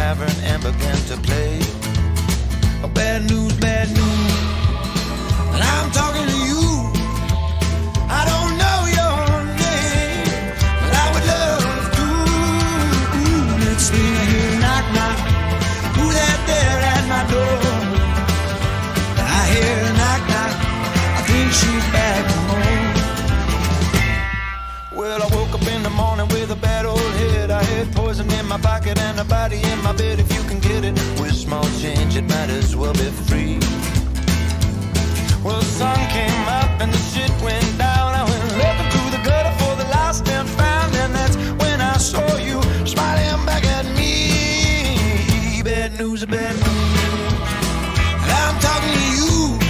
tavern and began to play. Oh, bad news, bad news. And I'm talking to you. I don't know your name, but I would love to. Next thing I hear knock, knock. Who's that there at my door? I hear knock, knock. I think she's back home. Well, I woke up in the morning with a bad old head. I had poison in my pocket and a body in my bed. If you can get it with small change, it might as well be free. Well, the sun came up and the shit went down. I went looking through the gutter for the lost and found, and that's when I saw you smiling back at me. Bad news, bad news. And I'm talking to you.